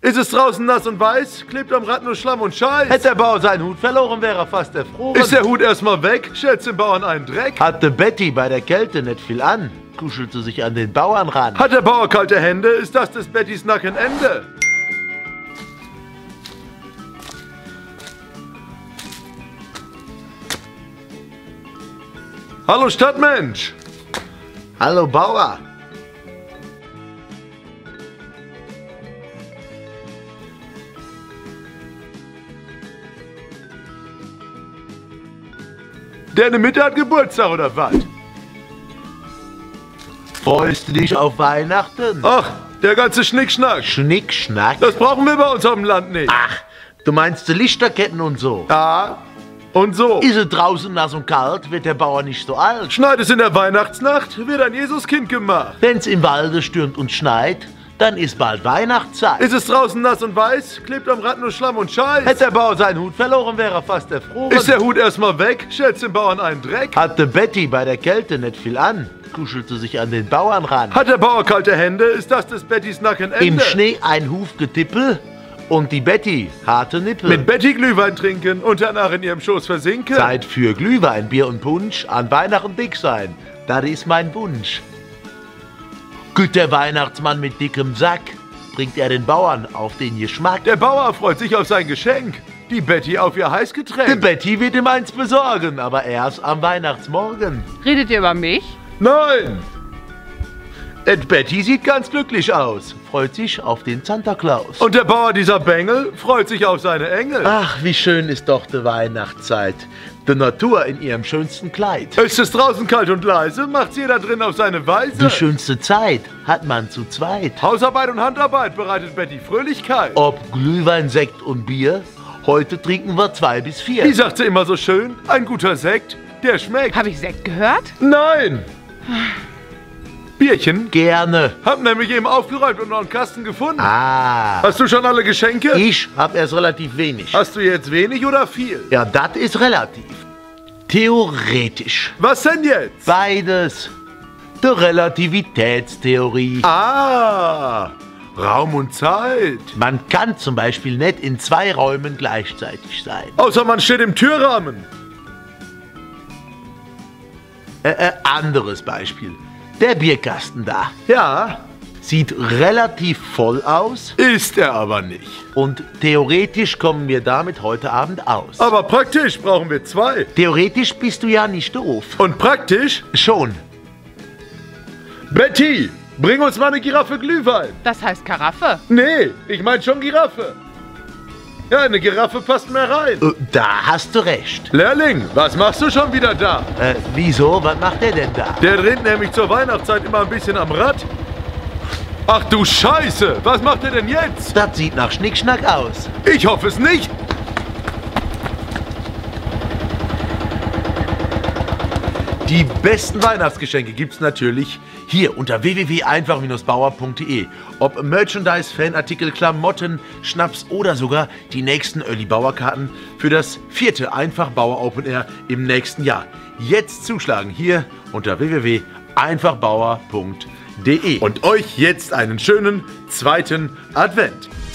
Ist es draußen nass und weiß, klebt am Rad nur Schlamm und Scheiß. Hätte der Bauer seinen Hut verloren, wäre er fast erfroren. Ist der Hut erstmal weg, schätzt dem Bauern einen Dreck. Hatte Betty bei der Kälte nicht viel an, kuschelte sich an den Bauern ran. Hat der Bauer kalte Hände, ist das des Bettys Nackenende. Hallo Stadtmensch. Hallo Bauer. Der in der Mitte hat Geburtstag oder was? Freust du dich auf Weihnachten? Ach, der ganze Schnickschnack. Schnickschnack? Das brauchen wir bei uns auf dem Land nicht. Ach, du meinst die Lichterketten und so? Ja, und so. Ist es draußen nass und kalt, wird der Bauer nicht so alt. Schneit es in der Weihnachtsnacht, wird ein Jesuskind gemacht. Wenn's im Walde stürmt und schneit, dann ist bald Weihnachtszeit. Ist es draußen nass und weiß, klebt am Rad nur Schlamm und Scheiß. Hätte der Bauer seinen Hut verloren, wäre er fast erfroren. Ist der Hut erstmal weg, schätzt dem Bauern einen Dreck. Hatte Betty bei der Kälte nicht viel an, kuschelte sich an den Bauern ran. Hat der Bauer kalte Hände, ist das des Bettys Nackenende. Im Schnee ein Hufgetippel und die Betty harte Nippel. Mit Betty Glühwein trinken und danach in ihrem Schoß versinken. Zeit für Glühwein, Bier und Punsch, an Weihnachten dick sein, das ist mein Wunsch. Güt der Weihnachtsmann mit dickem Sack, bringt er den Bauern auf den Geschmack. Der Bauer freut sich auf sein Geschenk, die Betty auf ihr Heißgetränk. Die Betty wird ihm eins besorgen, aber erst am Weihnachtsmorgen. Redet ihr über mich? Nein! Und Betty sieht ganz glücklich aus, freut sich auf den Santa Claus. Und der Bauer dieser Bengel freut sich auf seine Engel. Ach, wie schön ist doch die Weihnachtszeit. Die Natur in ihrem schönsten Kleid. Ist es draußen kalt und leise, macht's jeder drin auf seine Weise. Die schönste Zeit hat man zu zweit. Hausarbeit und Handarbeit bereitet Betty Fröhlichkeit. Ob Glühwein, Sekt und Bier, heute trinken wir 2 bis 4. Wie sagt sie immer so schön, ein guter Sekt, der schmeckt. Habe ich Sekt gehört? Nein! Bierchen? Gerne. Hab nämlich eben aufgeräumt und noch einen Kasten gefunden. Ah, Hast du schon alle Geschenke? ich hab erst relativ wenig. Hast du jetzt wenig oder viel? Ja, das ist relativ. Theoretisch. Was denn jetzt? Beides. Die Relativitätstheorie. Ah, Raum und Zeit. Man kann zum Beispiel nicht in 2 Räumen gleichzeitig sein. Außer man steht im Türrahmen. Anderes Beispiel. Der Bierkasten da. Ja, Sieht relativ voll aus ist er aber nicht. und theoretisch kommen wir damit heute Abend aus. Aber praktisch brauchen wir 2. Theoretisch bist du ja nicht doof. Und praktisch? Schon. Betty, bring uns mal eine Giraffe Glühwein. Das heißt Karaffe. Nee, ich mein schon Giraffe. Ja, eine Giraffe passt mehr rein. Da hast du recht. Lehrling, was machst du schon wieder da? Wieso? Was macht der denn da? Der dreht nämlich zur Weihnachtszeit immer ein bisschen am Rad. Ach du Scheiße, was macht er denn jetzt? Das sieht nach Schnickschnack aus. Ich hoffe es nicht. Die besten Weihnachtsgeschenke gibt's natürlich hier unter www.einfach-bauer.de. Ob Merchandise, Fanartikel, Klamotten, Schnaps oder sogar die nächsten Early Bauer Karten für das 4. Einfach Bauer Open Air im nächsten Jahr. Jetzt zuschlagen hier unter www.einfachbauer.de. Und euch jetzt einen schönen 2. Advent.